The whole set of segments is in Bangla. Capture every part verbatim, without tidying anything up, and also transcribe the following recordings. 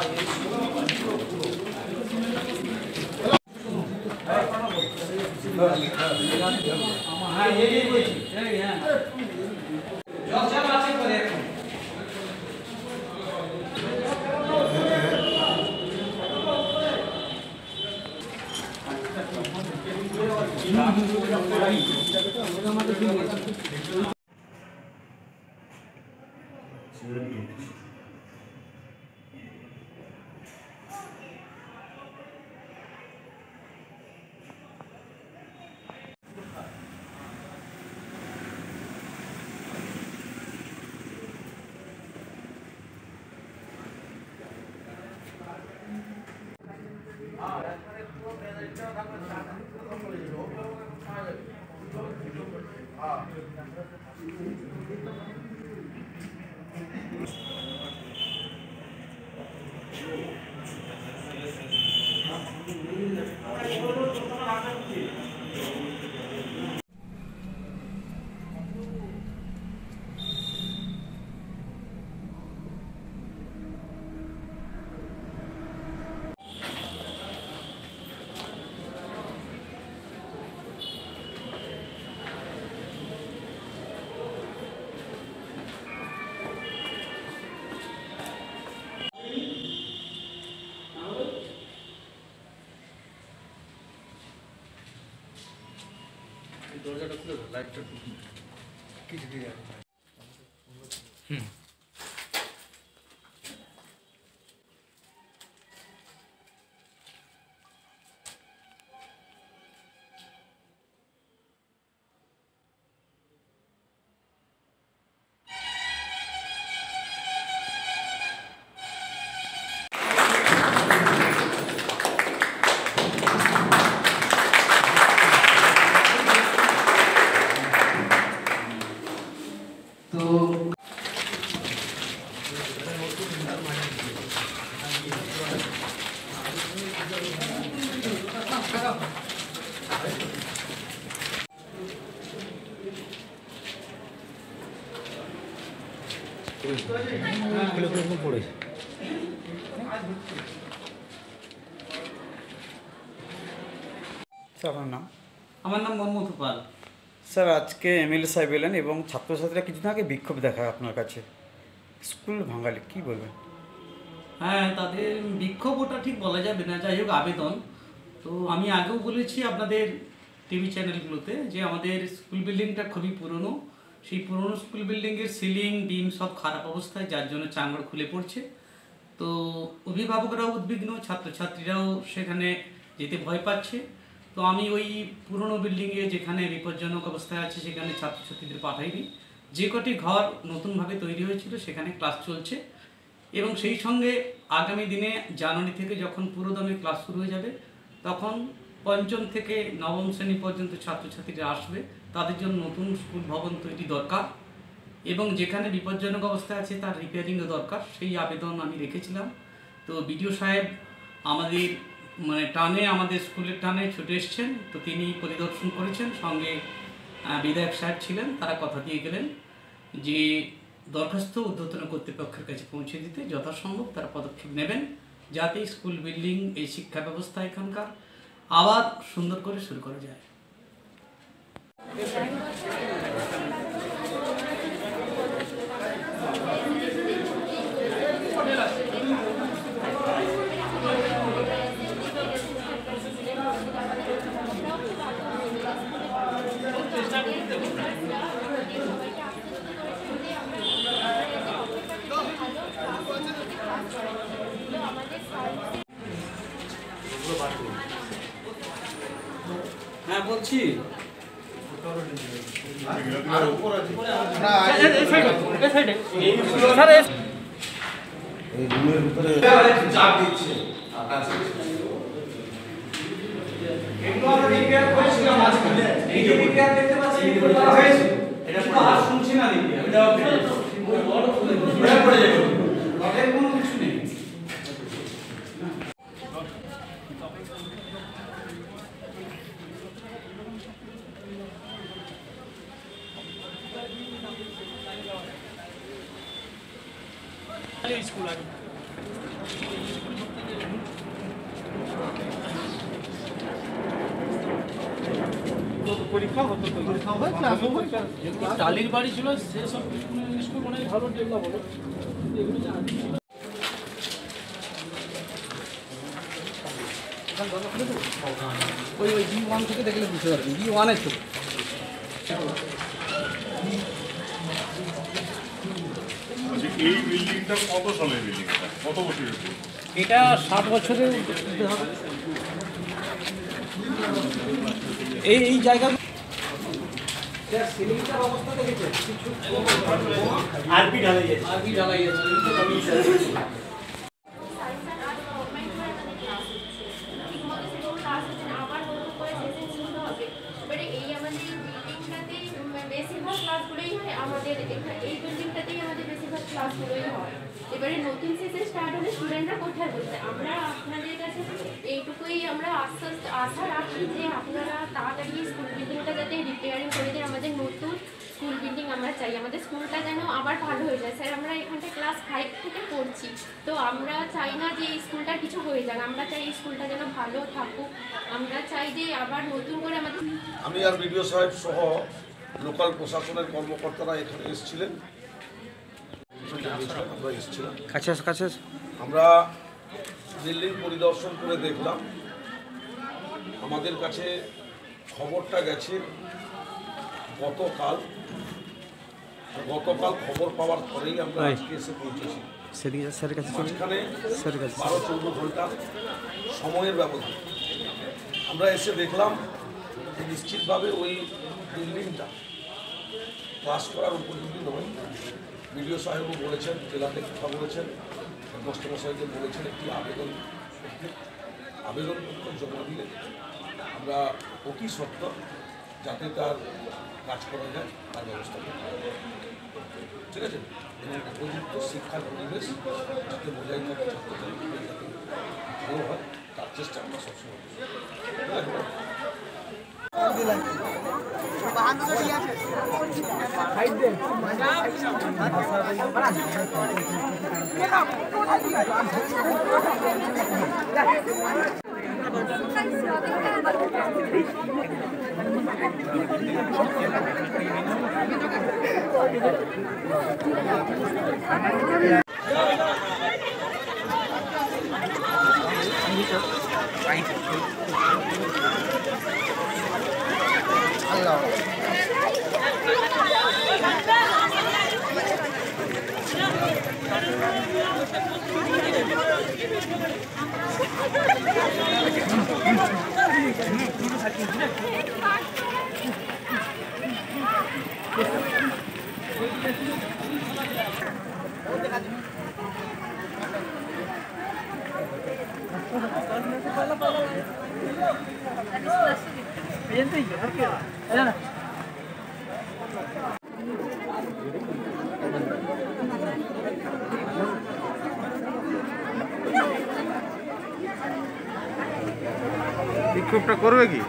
দরজাটা খুলে দাও, লাইটটা কিছু দিয়ে হুম পড়েছে। স্যার আপনার নাম? আমার নাম মোহাম্মদ পাল। স্যার আজকে এমএলএ সাহেব এলেন এবং ছাত্রছাত্রীরা কিছুদিন আগে বিক্ষোভ দেখায় আপনার কাছে, স্কুল ভাঙালে কী বলবেন? হ্যাঁ, তাদের বিক্ষোভ ওটা ঠিক বলা যাবে না, যাই হোক আবেদন। তো আমি আগেও বলেছি আপনাদের টিভি চ্যানেলগুলোতে যে আমাদের স্কুল বিল্ডিংটা খুবই পুরনো, সেই পুরনো স্কুল বিল্ডিংয়ের সিলিং ডিম সব খারাপ অবস্থায়, যার জন্য চাঙড় খুলে পড়ছে। তো অভিভাবকরাও উদ্বিগ্ন, ছাত্রছাত্রীরাও সেখানে যেতে ভয় পাচ্ছে। তো আমি ওই পুরনো বিল্ডিংয়ে যেখানে বিপজ্জনক অবস্থায় আছে সেখানে ছাত্রছাত্রীদের পাঠাইনি। যে কটি ঘর নতুনভাবে তৈরি হয়েছিল সেখানে ক্লাস চলছে এবং সেই সঙ্গে আগামী দিনে জানুয়ারি থেকে যখন পুরোদমে ক্লাস শুরু হয়ে যাবে তখন পঞ্চম থেকে নবম শ্রেণী পর্যন্ত ছাত্রছাত্রীরা আসবে, তাদের জন্য নতুন স্কুল ভবন তৈরি দরকার এবং যেখানে বিপজ্জনক অবস্থায় আছে তার রিপেয়ারিংও দরকার, সেই আবেদন আমি রেখেছিলাম। তো বিডিও সাহেব আমাদের মানে টানে আমাদের স্কুলের টানে ছুটে এসছেন, তো তিনি পরিদর্শন করেছেন, সঙ্গে বিধায়ক সাহেব ছিলেন, তারা কথা দিয়ে গেলেন যে দরখাস্ত ঊর্ধ্বতন কর্তৃপক্ষের কাছে পৌঁছে দিতে যথাসম্ভব তারা পদক্ষেপ নেবেন যাতে স্কুল বিল্ডিং এই শিক্ষা ব্যবস্থা এখানকার আবার সুন্দর করে শুরু করা যায়। হ্যাঁ বলছি, এই রুমের ভিতরে চাপ দিচ্ছে আকাশ একটু আমরা রিপেয়ার করেছিলাম মাঝখানে, এই যে রিপেয়ার দেখতে পাচ্ছি এটা করা হয়েছে, এটা পুরো আর শুনছি না দিদি, আমি দাও ওই বড় ফুলে ঘুরে পড়ে যাবে, রডের কোনো কিছু নেই। স্কুল টালির বাড়ি ছিল সেসব স্কুল অনেক ভালো ডেভেলপ হলো এগুলো ওই ওই বি ওয়ান থেকে দেখলে বুঝতে পারবেন বি ওয়ানের তো এই বিল্ডিংটা কত সালের বিল্ডিংটা কত বছরের? এটা ষাট বছরের এই এই জায়গা অবস্থা দেখেছে আরবি ঢালাই আছে আরবি ঢালাই আছে এবারে নতুন সেশন স্টার্ট হলে স্টুডেন্টরা কোথায় বলছে আমরা আপনাদের কাছে এইটুকুই আমরা আস্তে আস্তে আশা রাখি যে আপনারা তাড়াতাড়ি স্কুল বিল্ডিংটা যাতে রিপেয়ারিং করে দেন। আমাদের নতুন স্কুল বিল্ডিং আমরা চাই, আমাদের স্কুলটা যেন আবার ভালো হয়ে যায়। স্যার আমরা এখানটা ক্লাস ফাইভ থেকে পড়ছি, তো আমরা চাই না যে এই স্কুলটা কিছু হয়ে যাক, আমরা চাই এই স্কুলটা যেন ভালো থাকুক। আমরা চাই যে আবার নতুন করে আমাদের আমি আর বিডিও সাহেব সহ লোকাল প্রশাসনের কর্মকর্তারা এখানে এসেছিলেন, আমরা এসেছিলাম কাছে কাছে আমরা বিল্ডিং পরিদর্শন করে দেখলাম। আমাদের কাছে খবরটা গেছে গতকাল, গতকাল খবর পাওয়ার পরেই আমরা আজকে এসে পৌঁছেছি। মাঝখানে বারো চৌদ্দ ঘন্টা সময়ের ব্যবধান। আমরা এসে দেখলাম যে নিশ্চিতভাবে ওই বিল্ডিংটা পাস করার উপযোগী নয়। বিডিও সাহেবও বলেছেন, জেলাতে কথা বলেছেন, হেডমাস্টার সাহেবকে বলেছেন একটি আবেদন করতে। আবেদনপত্র জমা দিলে আমরা অতি সত্ত্বর যাতে তার কাজ করা যায় তার ব্যবস্থা করতে হবে, ঠিক আছে? এবং উপযুক্ত শিক্ষার পরিবেশ যাতে বজায় থাকে, ছাত্রছাত্রীদের যাতে ভালো হয় তার চেষ্টা আমরা সবসময় করি। বিক্ষোভটা করবে কি?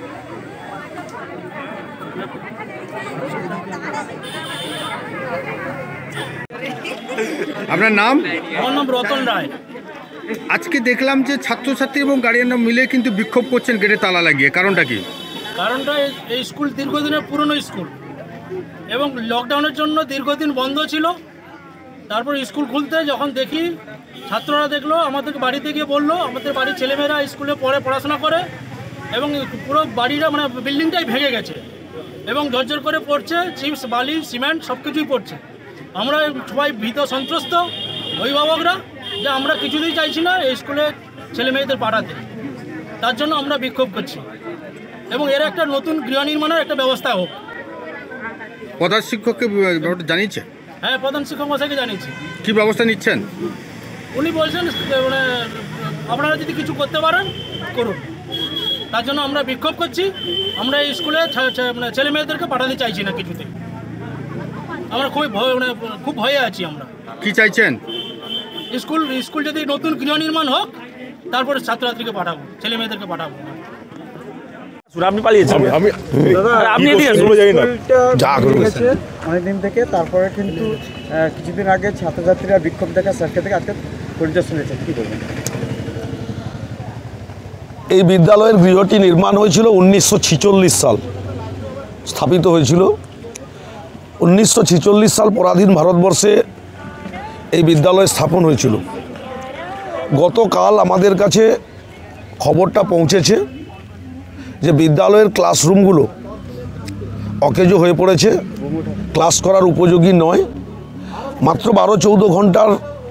আপনার নাম? আমার নাম রতন রায়। আজকে দেখলাম যে ছাত্রছাত্রী এবং গার্ডিয়ানরা মিলে কিন্তু বিক্ষোভ করছেন গেটে তালা লাগিয়ে, কারণটা কি? কারণটা এই স্কুল দীর্ঘদিনের পুরনো স্কুল এবং লকডাউনের জন্য দীর্ঘদিন বন্ধ ছিল। তারপর স্কুল খুলতে যখন দেখি ছাত্ররা দেখলো, আমাদেরকে বাড়িতে গিয়ে বললো আমাদের বাড়ির ছেলেমেয়েরা স্কুলে পড়ে পড়াশোনা করে এবং পুরো বাড়িটা মানে বিল্ডিংটাই ভেঙে গেছে এবং ঝরঝর করে পড়ছে, চিপস বালি সিমেন্ট সব কিছুই পড়ছে। আমরা সবাই ভীত সন্ত্রস্ত অভিভাবকরা যে আমরা কিছুতেই চাইছি না এই স্কুলে ছেলে মেয়েদের পাঠাতে, তার জন্য আমরা বিক্ষোভ করছি এবং এর একটা নতুন গৃহ নির্মাণের একটা ব্যবস্থা হোক। প্রধান শিক্ষককে জানিয়েছে? হ্যাঁ, প্রধান শিক্ষক মশাইকে জানিয়েছি। কি ব্যবস্থা নিচ্ছেন? উনি বলছেন মানে আপনারা যদি কিছু করতে পারেন করুন, তার জন্য আমরা বিক্ষোভ করছি। আমরা এই স্কুলে মানে ছেলে মেয়েদেরকে পাঠাতে চাইছি না কিছুতে। আমরা খুবই ভয় মানে খুব ভয়ে আছি। আমরা কি চাইছেন? স্কুল স্কুল যদি নতুন গৃহ নির্মাণ হোক, তারপরে ছাত্রছাত্রীকে পাঠাবো, ছেলে মেয়েদেরকে পাঠাবো। আপনি পালিয়েছেন, আপনি অনেকদিন থেকে। তারপরে কিন্তু কিছুদিন আগে ছাত্রছাত্রীরা বিক্ষোভ দেখা স্যারকে থেকে আজকে পরিদর্শন হয়েছে, কী বলবেন? এই বিদ্যালয়ের গৃহটি নির্মাণ হয়েছিল উনিশশো ছিচল্লিশ সাল, স্থাপিত হয়েছিল উনিশশো ছিচল্লিশ সাল। পরাধীন ভারতবর্ষে এই বিদ্যালয় স্থাপন হয়েছিল। গতকাল আমাদের কাছে খবরটা পৌঁছেছে যে বিদ্যালয়ের ক্লাসরুমগুলো অকেজো হয়ে পড়েছে, ক্লাস করার উপযোগী নয়। মাত্র বারো চৌদ্দ ঘন্টার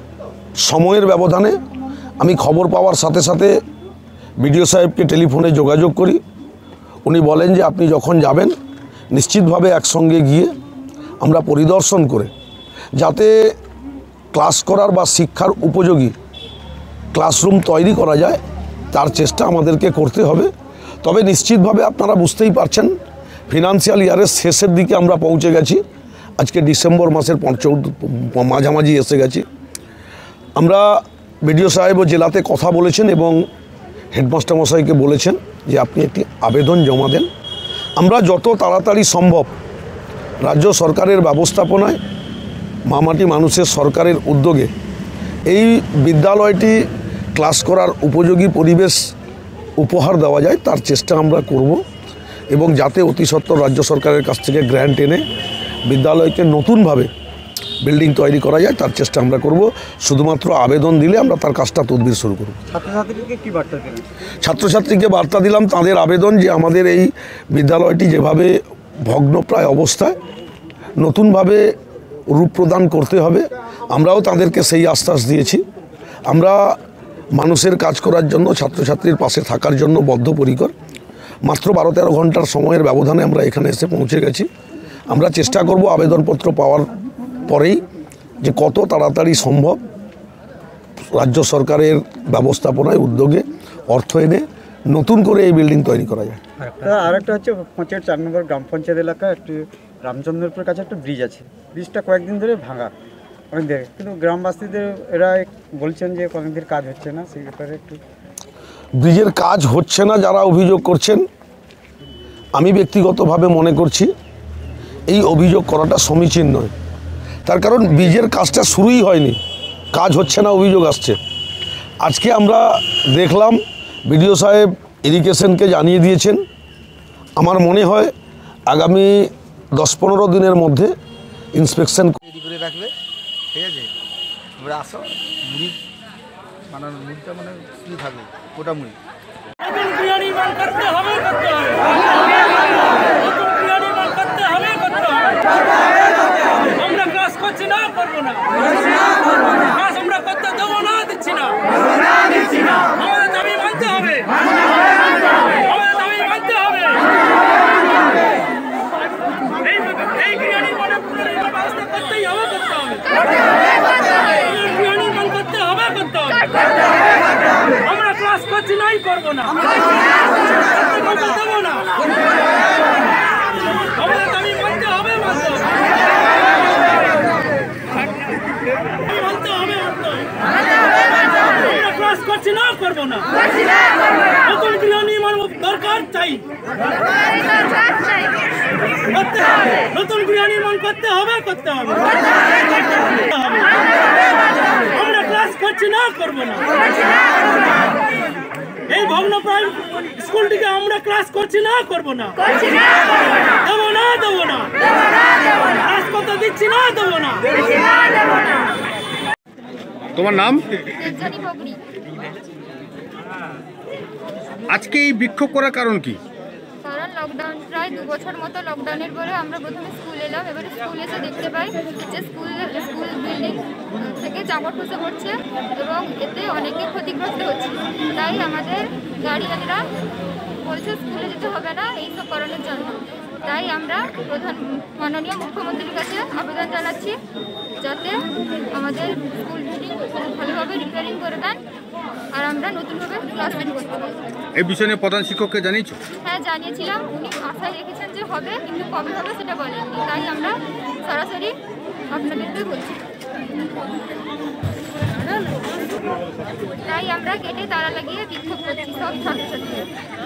সময়ের ব্যবধানে আমি খবর পাওয়ার সাথে সাথে বিডিও সাহেবকে টেলিফোনে যোগাযোগ করি। উনি বলেন যে আপনি যখন যাবেন নিশ্চিতভাবে একসঙ্গে গিয়ে আমরা পরিদর্শন করে যাতে ক্লাস করার বা শিক্ষার উপযোগী ক্লাসরুম তৈরি করা যায় তার চেষ্টা আমাদেরকে করতে হবে। তবে নিশ্চিতভাবে আপনারা বুঝতেই পারছেন ফিনান্সিয়াল ইয়ারের শেষের দিকে আমরা পৌঁছে গেছি। আজকে ডিসেম্বর মাসের চৌদ্দ মাঝামাঝি এসে গেছি। আমরা বিডিও সাহেব ও জেলাতে কথা বলেছেন এবং হেডমাস্টার মশাইকে বলেছেন যে আপনি একটি আবেদন জমা দেন। আমরা যত তাড়াতাড়ি সম্ভব রাজ্য সরকারের ব্যবস্থাপনায় মামাটি মানুষের সরকারের উদ্যোগে এই বিদ্যালয়টি ক্লাস করার উপযোগী পরিবেশ উপহার দেওয়া যায় তার চেষ্টা আমরা করব এবং যাতে অতি সত্বর রাজ্য সরকারের কাছ থেকে গ্র্যান্ট এনে বিদ্যালয়কে নতুনভাবে বিল্ডিং তৈরি করা যায় তার চেষ্টা আমরা করব। শুধুমাত্র আবেদন দিলে আমরা তার কাজটা তদবির শুরু করব। ছাত্রছাত্রীকে কী বার্তা দিলেন? ছাত্রছাত্রীকে বার্তা দিলাম তাদের আবেদন যে আমাদের এই বিদ্যালয়টি যেভাবে ভগ্নপ্রায় অবস্থায় নতুনভাবে রূপ প্রদান করতে হবে। আমরাও তাদেরকে সেই আশ্বাস দিয়েছি। আমরা মানুষের কাজ করার জন্য ছাত্রছাত্রীর পাশে থাকার জন্য বদ্ধপরিকর। মাত্র বারো তেরো ঘন্টার সময়ের ব্যবধানে আমরা এখানে এসে পৌঁছে গেছি। আমরা চেষ্টা করব আবেদনপত্র পাওয়ার পরেই যে কত তাড়াতাড়ি সম্ভব রাজ্য সরকারের ব্যবস্থাপনায় উদ্যোগে অর্থ এনে নতুন করে এই বিল্ডিং তৈরি করা যায়। আর একটা হচ্ছে পঞ্চায়েত চার নম্বর গ্রাম পঞ্চায়েত এলাকা একটি রামচন্দ্রপুরের কাছে একটা ব্রিজ আছে, ব্রিজটা কয়েকদিন ধরে ভাঙা অনেক দেখে, কিন্তু গ্রামবাসীদের এরা বলছেন যে অনেকদিন কাজ হচ্ছে না, সেই ব্যাপারে একটু। ব্রিজের কাজ হচ্ছে না যারা অভিযোগ করছেন, আমি ব্যক্তিগতভাবে মনে করছি এই অভিযোগ করাটা সমীচীন নয়। তার কারণ ব্রিজের কাজটা শুরুই হয়নি, কাজ হচ্ছে না অভিযোগ আসছে। আজকে আমরা দেখলাম বিডিও সাহেব ইরিগেশনকে জানিয়ে দিয়েছেন। আমার মনে হয় আগামী দশ পনেরো দিনের মধ্যে ইন্সপেকশন রেডি করে রাখবে, ঠিক আছে? এবার আসো, মুড়ি বানানো, মুড়িটা মানে কী থাকবে ওটা মুড়ি। আমরা ক্লাস করছি না, করবো না, ক্লাস আমরা করতে দেবো না, দিচ্ছি না, আমাদের দাবি মানতে হবে, আমাদের দাবি মানতে হবে। এই এই গৃহনির্মাণের পুনর্নির্মাণ ব্যবস্থা করতেই হবে, করতে হবে, গৃহনির্মাণ করতে হবে, করতে হবে। আমরা ক্লাস করছি নাই, করবো না, করতে দেবো না, আমাদের দাবি মানতে হবে, মানতে হবে, মানতে হবে, মানতে হবে। আমরা ক্লাস করছি না, করবো না, নতুন গৃহ নির্মাণ দরকার চাই, নতুন গৃহ নির্মাণ করতে হবে, করতে হবে। আমরা ক্লাস করছি না, করবো না, এই ভগ্নপ্রায় স্কুলটিকে আমরা ক্লাস করছি না, করবো না, দেবো না, দেবো না, ক্লাস করতে দিচ্ছি না, দেবো না। তোমার নাম? দেবযানী বগরি। আজকে এই বিক্ষোভ করার কারণ কি? কারণ লকডাউন প্রায় দু বছর মতো লকডাউনের পরে আমরা প্রথমে স্কুল এলাম। এবারে স্কুল এসে দেখতে পাই যে স্কুল স্কুল বিল্ডিং থেকে জাবর খসে পড়ছে এবং এতে অনেকে ক্ষতিগ্রস্ত হচ্ছে। তাই আমাদের গার্ডিয়ানরা বলছে স্কুলে যেতে হবে না এইসব কারণের জন্য। তাই আমরা প্রধান মাননীয় মুখ্যমন্ত্রীর কাছে আবেদন জানাচ্ছি যাতে আমাদের স্কুল বিল্ডিং ভালোভাবে রিপেয়ারিং করে দেন আর আমরা নতুনভাবে ক্লাস শুরু করতে পারি। এই বিষয়ে নিয়ে প্রধান শিক্ষককে জানিয়েছো? হ্যাঁ জানিয়েছিলাম, উনি আশায় রেখেছেন যে হবে, কিন্তু কবে হবে সেটা বলেননি। তাই আমরা সরাসরি আপনাদেরকে বলছি। তাই আমরা গেটে তালা লাগিয়ে বিক্ষোভ করছি সব ছাত্রছাত্রীরা।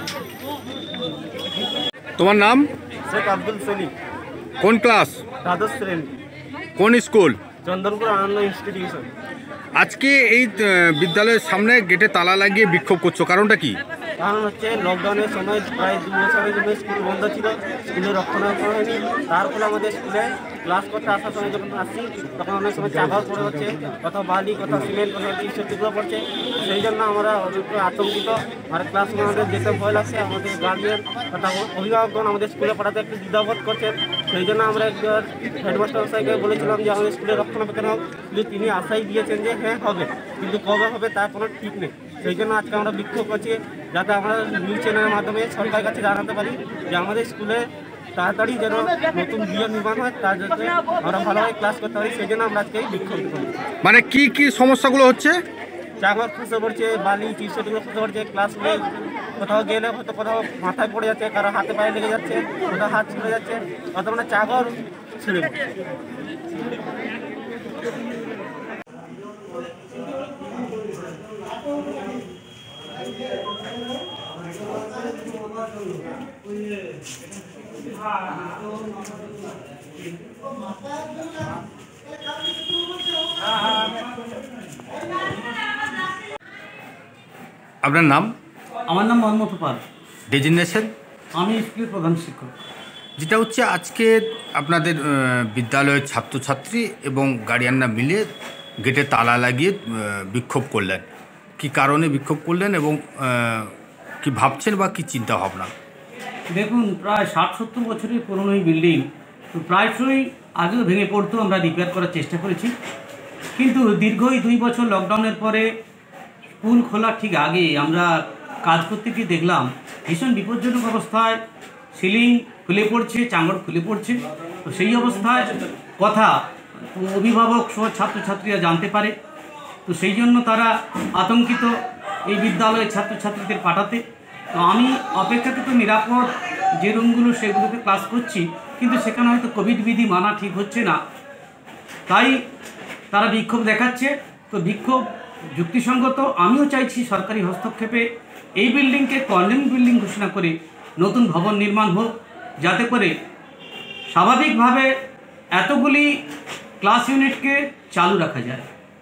তোমার নাম? শেখ আব্দুল সেলিম। কোন ক্লাস? দ্বাদশ শ্রেণী, কোন স্কুল? চন্দনপুর আনন্দ ইনস্টিটিউশন। আজকে এই আহ, বিদ্যালয়ের সামনে গেটে তালা লাগিয়ে বিক্ষোভ করছো, কারণটা কি? কারণ হচ্ছে লকডাউনের সময় প্রায় দু বছরের জন্য স্কুল বন্ধ ছিল, স্কুলে রক্ষণাবেক্ষণ হয়নি। তার ফলে আমাদের স্কুলে ক্লাস করতে আসার সময় যখন আসছি তখন অনেক সময় চাপাও পড়ে হচ্ছে, কোথাও বালি, কোথাও সিমেন্ট, কোথাও টিউগুলো পড়ছে। সেই জন্য আমরা একটু আতঙ্কিত, আর ক্লাসরুমে আমাদের যেতে ভয় লাগছে। আমাদের গার্জিয়ান তথা অভিভাবকগণ আমাদের স্কুলে পড়াতে একটু দ্বিধাবোধ করছেন। সেই জন্য আমরা একবার হেডমাস্টার মশাইকে বলেছিলাম যে আমাদের স্কুলে রক্ষণাবেক্ষণ হোক, কিন্তু তিনি আশাই দিয়েছেন যে হ্যাঁ হবে, কিন্তু কবে হবে তার কোনো ঠিক নেই। সেই জন্য আজকে আমরা বিক্ষোভ করছি, যাতে আমরা নিউজ চ্যানেলের মাধ্যমে সরকারের কাছে জানাতে পারি যে আমাদের স্কুলে তাড়াতাড়ি যেন নতুন বিয়ে নির্মাণ হয়, তার যাতে আমরা ভালোভাবে ক্লাস করতে পারি। সেই জন্য আমরা আজকে এই বিক্ষোভ করি। মানে কি কি সমস্যাগুলো হচ্ছে? চাগর খসে পড়ছে, বালি টিউশনগুলো খসে পড়ছে, ক্লাসগুলো কোথাও গেলে হয়তো কোথাও মাথায় পড়ে যাচ্ছে, কারো হাতে পায়ে লেগে যাচ্ছে, কোথাও হাত ছিঁড়ে যাচ্ছে, অত মানে চাগর ছিঁড়ে পড়ছে। আপনার নাম? আমার নাম মোহাম্মদ পাল, ডেজিগনেশন? আমি স্কুলের প্রধান শিক্ষক। যেটা হচ্ছে আজকে আপনাদের আহ, বিদ্যালয়ের ছাত্রছাত্রী এবং গার্ডিয়ানরা মিলে গেটে তালা লাগিয়ে আহ, বিক্ষোভ করলেন, কি কারণে বিক্ষোভ করলেন এবং আহ, কি ভাবছেন বা কি চিন্তা ভাবনা? দেখুন, প্রায় ষাট সত্তর বছরের পুরনো এই বিল্ডিং তো প্রায়শই আগেও ভেঙে পড়তো, আমরা রিপেয়ার করার চেষ্টা করেছি। কিন্তু দীর্ঘ এই দুই বছর লকডাউনের পরে স্কুল খোলার ঠিক আগে আমরা কাজ করতে গিয়ে দেখলাম ভীষণ বিপজ্জনক অবস্থায় সিলিং খুলে পড়ছে, চাঙড় খুলে পড়ছে। তো সেই অবস্থায় কথা অভিভাবক সহ ছাত্রছাত্রীরা জানতে পারে। তো সেই জন্য তারা আতঙ্কিত এই বিদ্যালয়ের ছাত্রছাত্রীদের পাঠাতে। তো আমি অপেক্ষাকৃত নিরাপদ যে রুমগুলো সেগুলোতে ক্লাস করছি, কিন্তু সেখানে হয়তো কোভিড বিধি মানা ঠিক হচ্ছে না, তাই তারা বিক্ষোভ দেখাচ্ছে। তো বিক্ষোভ যুক্তিসঙ্গত। আমিও চাইছি সরকারি হস্তক্ষেপে এই বিল্ডিংকে কন্ডেম বিল্ডিং ঘোষণা করে নতুন ভবন নির্মাণ হোক, যাতে করে স্বাভাবিকভাবে এতগুলি ক্লাস ইউনিটকে চালু রাখা যায়।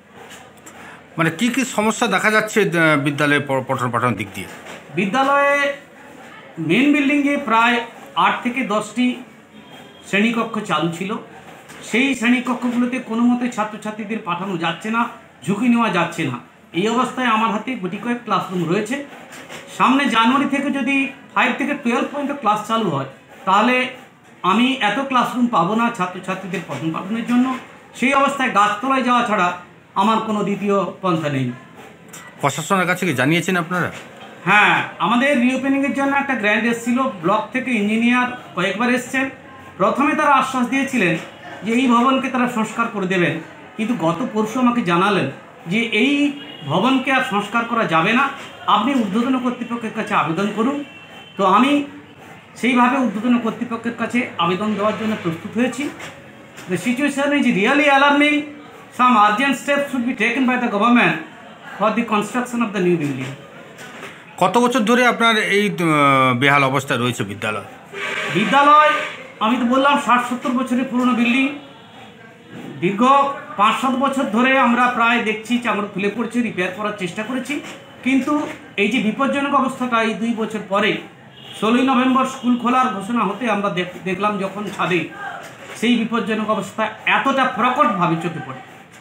মানে কি কি সমস্যা দেখা যাচ্ছে আহ, বিদ্যালয়ে প- পঠন পাঠন দিক দিয়ে? বিদ্যালয়ে মেন বিল্ডিংয়ে প্রায় আট থেকে দশটি শ্রেণীকক্ষ চালু ছিল। সেই শ্রেণীকক্ষগুলোতে কোনো মতে ছাত্রছাত্রীদের পাঠানো যাচ্ছে না, ঝুঁকি নেওয়া যাচ্ছে না। এই অবস্থায় আমার হাতে গুটি কয়েক ক্লাসরুম রয়েছে। সামনে জানুয়ারি থেকে যদি ফাইভ থেকে টুয়েলভ পর্যন্ত ক্লাস চালু হয়, তাহলে আমি এত ক্লাসরুম পাবো না ছাত্রছাত্রীদের পঠন পাঠনের জন্য। সেই অবস্থায় গাছতলায় যাওয়া ছাড়া আমার কোনো দ্বিতীয় পন্থা নেই। প্রশাসনের কাছে কি জানিয়েছেন আপনারা? হ্যাঁ, আমাদের রিওপেনিংয়ের জন্য একটা গ্র্যান্ট এসেছিল, ব্লক থেকে ইঞ্জিনিয়ার কয়েকবার এসছেন। প্রথমে তারা আশ্বাস দিয়েছিলেন যে এই ভবনকে তারা সংস্কার করে দেবেন, কিন্তু গত পরশু আমাকে জানালেন যে এই ভবনকে আর সংস্কার করা যাবে না, আপনি ঊর্ধ্বতন কর্তৃপক্ষের কাছে আবেদন করুন। তো আমি সেইভাবে ঊর্ধ্বতন কর্তৃপক্ষের কাছে আবেদন দেওয়ার জন্য প্রস্তুত হয়েছি। The situation is really alarming, some urgent steps should be taken by the government for the construction of the new building. কত বছর ধরে আপনার এই আহ, বেহাল অবস্থা রয়েছে বিদ্যালয়? বিদ্যালয় আমি তো বললাম ষাট সত্তর বছরের পুরনো বিল্ডিং। দীর্ঘ পাঁচ সাত বছর ধরে আমরা প্রায় দেখছি চামড় খুলে পড়ছে, রিপেয়ার করার চেষ্টা করেছি। কিন্তু এই যে বিপজ্জনক অবস্থাটা এই দুই বছর পরে ষোলোই নভেম্বর স্কুল খোলার ঘোষণা হতে আমরা দেখ- দেখলাম যখন ছাদে, সেই বিপজ্জনক অবস্থা এতটা প্রকটভাবে চোখে পড়ে।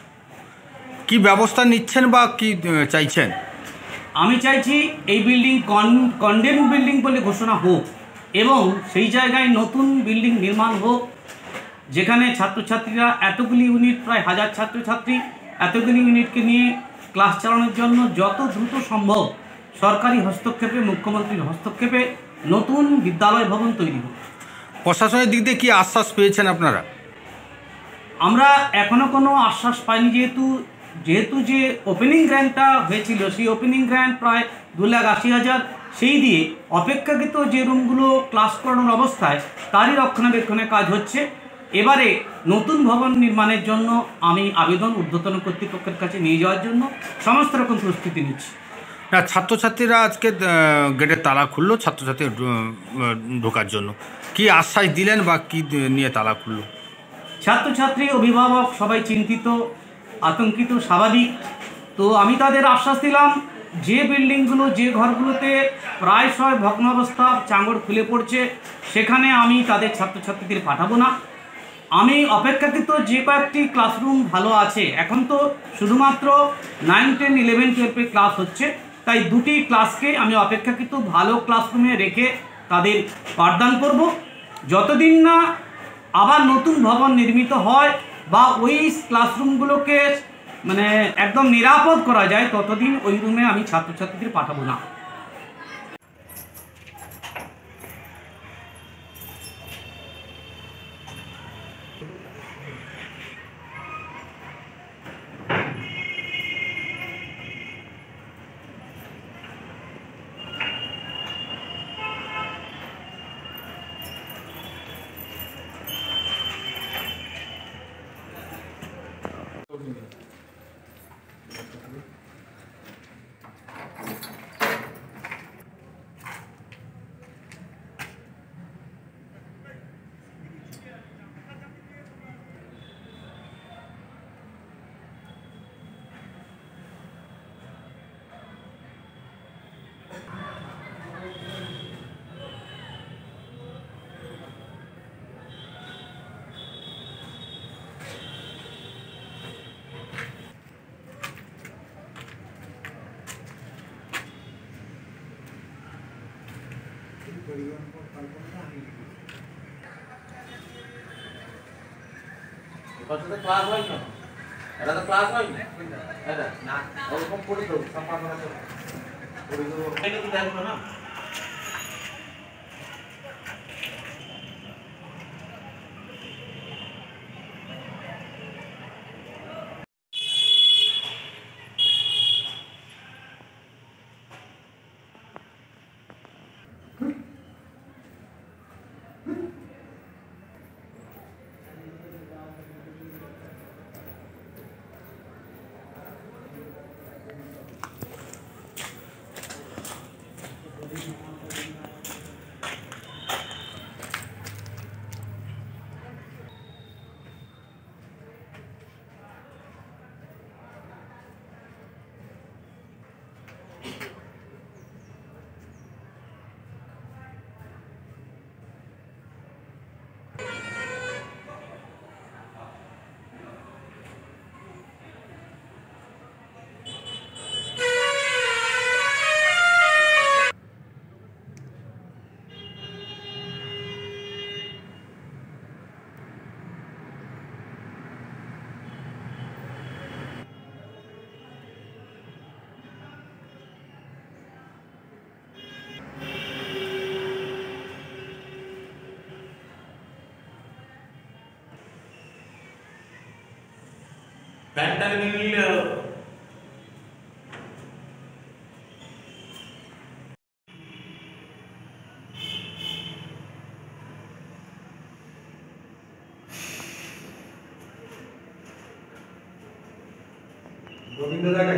কি ব্যবস্থা নিচ্ছেন বা কি আহ, চাইছেন? আমি চাইছি এই বিল্ডিং কন্ডেম বিল্ডিং বলে ঘোষণা হোক এবং সেই জায়গায় নতুন বিল্ডিং নির্মাণ হোক, যেখানে ছাত্রছাত্রীরা এতগুলি ইউনিট, প্রায় হাজার ছাত্রছাত্রী, এতগুলি ইউনিটকে নিয়ে ক্লাস চালানোর জন্য যত দ্রুত সম্ভব সরকারি হস্তক্ষেপে, মুখ্যমন্ত্রীর হস্তক্ষেপে নতুন বিদ্যালয় ভবন তৈরি হোক। প্রশাসনের দিক দিয়ে কি আশ্বাস পেয়েছেন আপনারা? আমরা এখনও কোনো আশ্বাস পাইনি, যেহেতু যেহেতু যে ওপেনিং গ্র্যান্টটা হয়েছিল সেই ওপেনিং গ্র্যান্ট প্রায় দু লাখ আশি হাজার, সেই দিয়ে অপেক্ষাকৃত যে রুমগুলো ক্লাস করানোর অবস্থায় তারই রক্ষণাবেক্ষণের কাজ হচ্ছে। এবারে নতুন ভবন নির্মাণের জন্য আমি আবেদন ঊর্ধ্বতন কর্তৃপক্ষের কাছে নিয়ে যাওয়ার জন্য সমস্ত রকম প্রস্তুতি নিচ্ছি। না, ছাত্রছাত্রীরা আজকে আহ, গেটের তালা খুললো ছাত্রছাত্রী ঢো- ঢোকার জন্য, কি আশ্বাস দিলেন বা কি নিয়ে তালা খুললো? ছাত্রছাত্রী অভিভাবক সবাই চিন্তিত, আতঙ্কিত, স্বাভাবিক। তো আমি তাদের আশ্বাস দিলাম যে বিল্ডিংগুলো, যে ঘরগুলোতে প্রায়শই ভগ্নাবস্থা, চাঙড় খুলে পড়ছে, সেখানে আমি তাদের ছাত্রছাত্রীদের পাঠাবো না। আমি অপেক্ষাকৃত যে কয়েকটি ক্লাসরুম ভালো আছে, এখন তো শুধুমাত্র নাইন টেন ইলেভেন টুয়েলভে ক্লাস হচ্ছে, তাই দুটি ক্লাসকে আমি অপেক্ষাকৃত ভালো ক্লাসরুমে রেখে তাদের পাঠদান করব। যতদিন না আবার নতুন ভবন নির্মিত হয় বা ওই ক্লাসরুমগুলোকে মানে একদম নিরাপদ করা যায়, ততদিন ওই রুমে আমি ছাত্রছাত্রীদের পাঠাবো না। ক্লাস হয় না, এটা তো ক্লাস হয় না, না ওরকম করে দেবো সম্পাদনা করে দেবো, এটা তো দেখবো না। Pental mill গোবিন্দ জায়গায়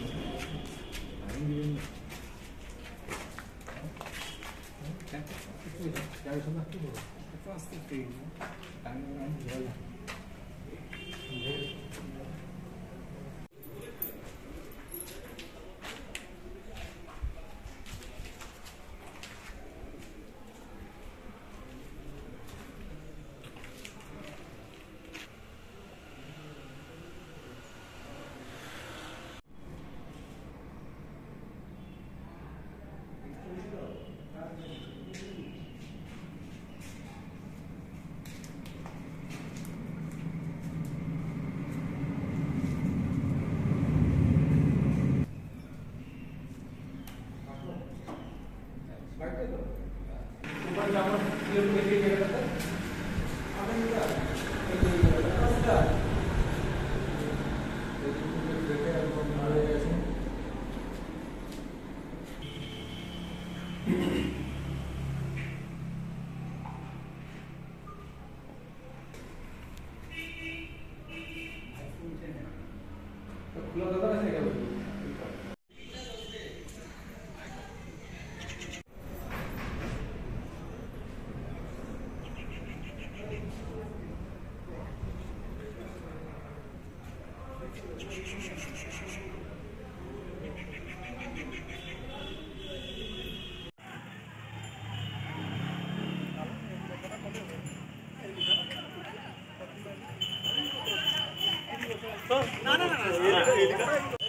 पाटील না না না